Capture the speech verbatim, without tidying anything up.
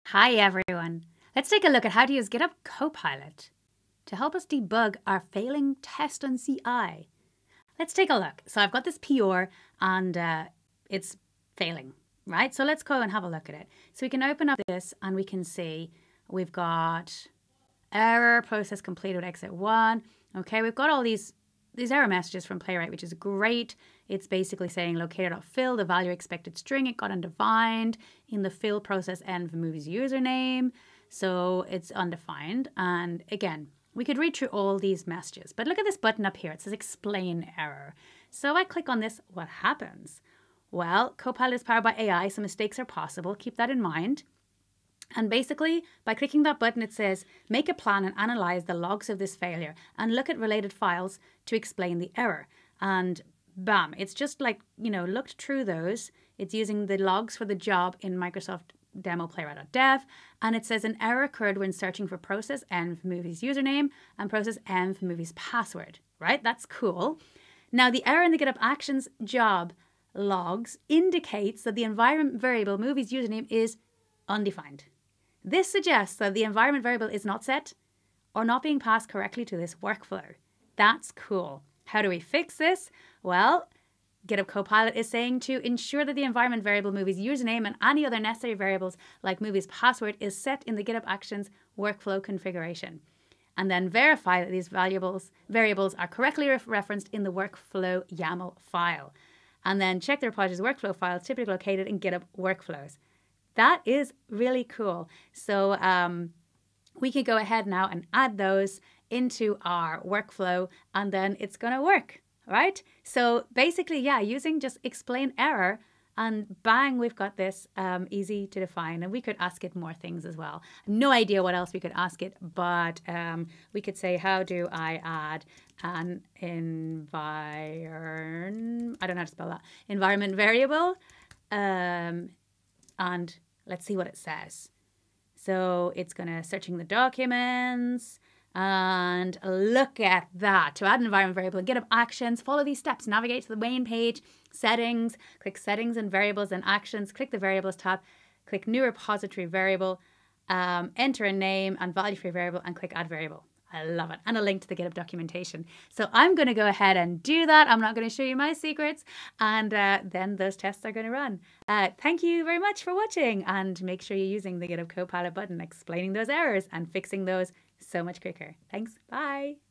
Hi everyone. Let's take a look at how to use GitHub Copilot to help us debug our failing test on C I. Let's take a look. So I've got this P R and uh, it's failing, right? So let's go and have a look at it. So we can open up this and we can see we've got error, process completed, exit one. Okay, we've got all these these error messages from Playwright, which is great. It's basically saying locator.fill, the value expected string, it got undefined in the fill process end of the movie's username. So it's undefined. And again, we could read through all these messages, but look at this button up here. It says explain error. So I click on this, what happens? Well, Copilot is powered by A I, so mistakes are possible. Keep that in mind. And basically, by clicking that button, it says, make a plan and analyze the logs of this failure and look at related files to explain the error. And bam, it's just like, you know, looked through those. It's using the logs for the job in Microsoft demo playwright.dev. And it says an error occurred when searching for process N for movie's username and process M for movie's password, right? That's cool. Now, the error in the GitHub Actions job logs indicates that the environment variable movie's username is undefined. This suggests that the environment variable is not set or not being passed correctly to this workflow. That's cool. How do we fix this? Well, GitHub Copilot is saying to ensure that the environment variable movie's username and any other necessary variables like movie's password is set in the GitHub Actions workflow configuration. And then verify that these valuables, variables are correctly re referenced in the workflow YAML file. And then check the repository's workflow files typically located in GitHub workflows. That is really cool. So um, we can go ahead now and add those into our workflow and then it's going to work, right? So basically, yeah, using just explain error and bang, we've got this um, easy to define. And we could ask it more things as well. No idea what else we could ask it, but um, we could say, how do I add an environment, I don't know how to spell that, environment variable, um, and let's see what it says. So it's going to searching the documents and look at that. To add an environment variable and GitHub Actions, follow these steps. Navigate to the main page, settings, click settings and variables and actions, click the variables tab, click new repository variable, um, enter a name and value for your variable and click add variable. I love it. And a link to the GitHub documentation. So I'm going to go ahead and do that. I'm not going to show you my secrets. And uh, then those tests are going to run. Uh, thank you very much for watching. And make sure you're using the GitHub Copilot button, explaining those errors and fixing those so much quicker. Thanks. Bye.